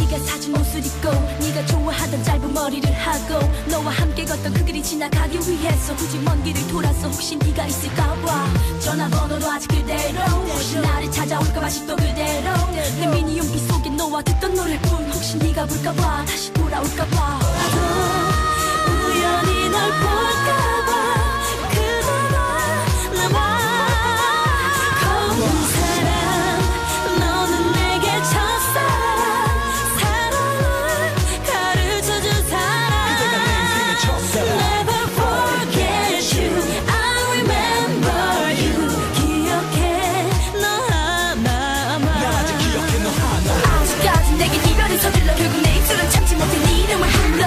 네가 사준 옷을 입고 네가 좋아하던 짧은 머리를 하고 너와 함께 걷던 그 길이 지나가기 위해서 굳이 먼 길을 돌아서 혹시 네가 있을까봐 전화번호도 아직 그대로 혹시 나를 찾아올까봐 아직도 그대로 내 미니 용기 속에 너와 듣던 노래뿐 혹시 네가 볼까봐 다시 돌아올까봐 우연히 널 볼까봐 그대가 나와 거운 사람 너는 내게 첫사랑 사랑을 가르쳐준 사람 그대가 내 인생의 첫사랑 Never forget you I remember you 기억해 너 하나만 나 아직 기억해 너 하나 아직까지 내게 이별을 서둘러 결국 내 입술은 참지 못해 네 이름을 불러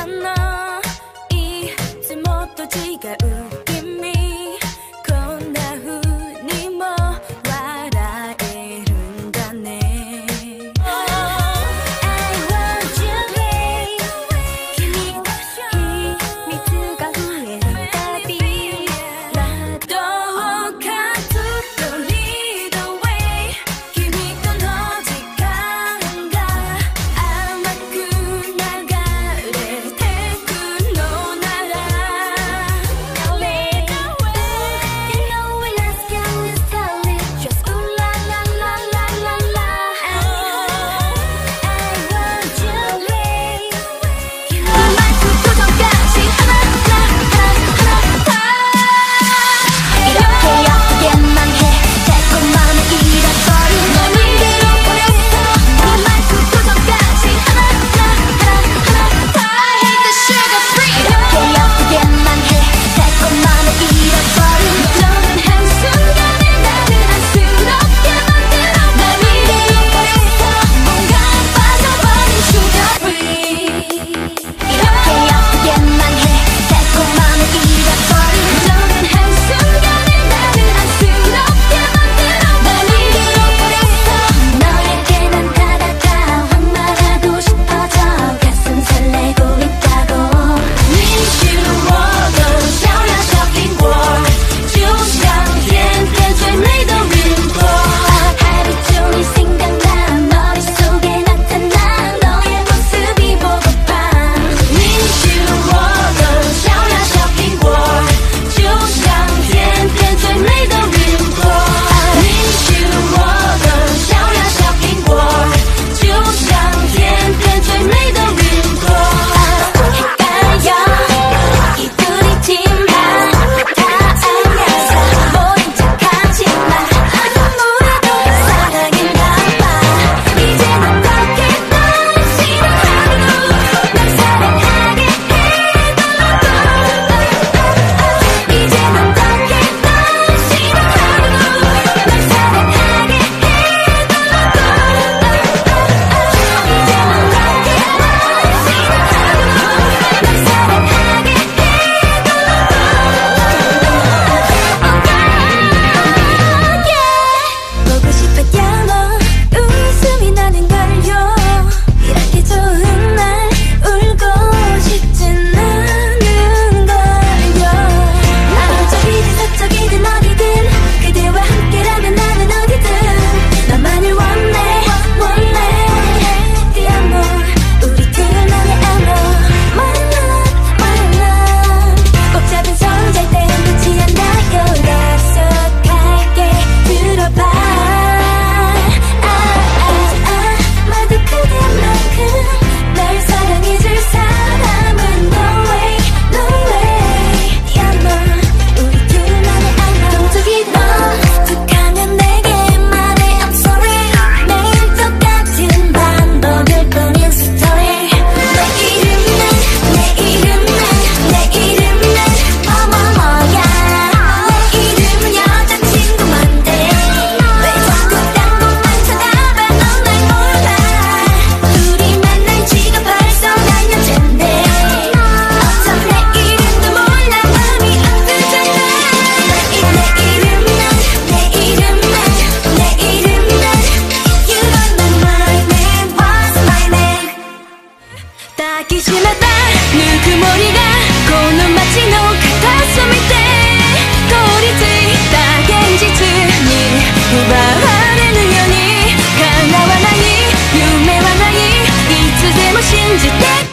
のいつもと違う君こんな風にも笑えるんだね I want you babe 君の秘密が増えるたびどうかずっと lead the way 君との時間が甘く流れてくのなら Now let go You know we let's go let's tell it Just ooh la la la la la la I want you babe 그만큼 표정까지 하나 이렇게 아프게만 해 달콤함을 잃어버린 널 잃어버렸어 그만큼 표정까지 하나 I hate the sugar free 이렇게 아프게만 해 달콤함을 잃어버린 너는 한순간에 나를 안쓰럽게 만들어 날 잃어버렸어 뭔가 빠져버린 sugar free 이렇게 아프게만 해 달콤함을 잃어버린 너는 한순간에 나를 안쓰럽게 만들어 날 잃어버렸어 너에게 난 다가가 확 말하고 싶어져 가슴 설레고 있다고 Need you more 더想要小苹果就像甜甜最美的云朵 하루종일 생각나 머릿속에 나타나 너의 모습이 보고파 Need you more 더想要小苹果就像甜甜最美的云朵 Need you more 더想要小苹果就像甜甜最美的云朵 헷갈려 이 둘이 팀만 다 알면서 모른 척하지만 아무래도 사랑인가 봐 이제 넌 어떻게 날 싫어하고 날 사랑하게 해달라고 이제 넌 어떻게 날 싫어하고 날 사랑하게 보고 싶어요 너 웃음이 나는 걸요 이렇게 좋은 날 울고 싶진 않은 걸요 남쪽이든 서쪽이든 어디든 그대와 함께라면 나는 어디든 너만을 원해 Te amo 우리 둘만의 amor My love my love 꼭 잡은 손 잘 땐 놓지 않아요 약속할게 들어봐 모두 그대만큼 날 사랑해줄 사람은 no way no way Te amo 우리 둘만의 amor 동쪽이든 툭하면 내게 말해 I'm sorry 매일 똑같은 반복일 뿐인 스토리 내 이름은 뭐뭐뭐야 내 이름은 여자친구만 돼 왜 자꾸 딴 곳만 쳐다봐 넌 날 몰라 둘이 만난 지가 벌써 4년째인데 어쩜 내 이름도 몰라 마음이 아프잖아 내 이름은 You don't know my name What's my name 抱きしめたぬくもりがこの街の片隅で凍りついた現実に奪われぬように叶わない夢はないいつでも信じて